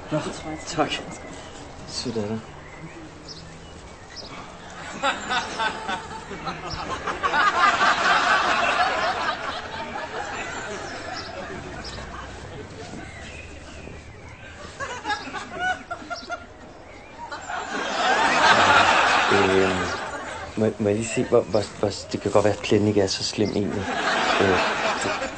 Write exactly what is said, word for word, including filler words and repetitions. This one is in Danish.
Nå, tak. Sødt af dig. Øh, må, må jeg lige se, hvor, hvor, hvor det kan godt være, at pletten ikke er så slem egentlig. Øh, det,